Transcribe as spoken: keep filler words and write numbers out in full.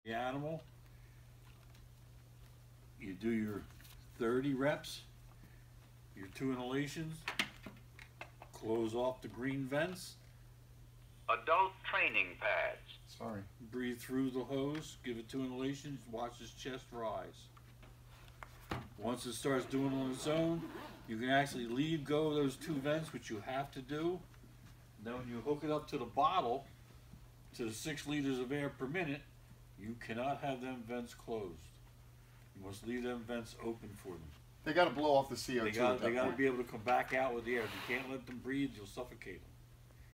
the animal. You do your thirty reps, your two inhalations, close off the green vents, Adult training pads. Sorry. breathe through the hose, give it two inhalations, watch his chest rise. Once it starts doing it on its own, you can actually leave go of those two vents, which you have to do. Then when you hook it up to the bottle, to the six liters of air per minute, you cannot have them vents closed. You must leave them vents open for them. They got to blow off the C O two. They at got that they got to point. be able to come back out with the air. If you can't let them breathe, you'll suffocate them.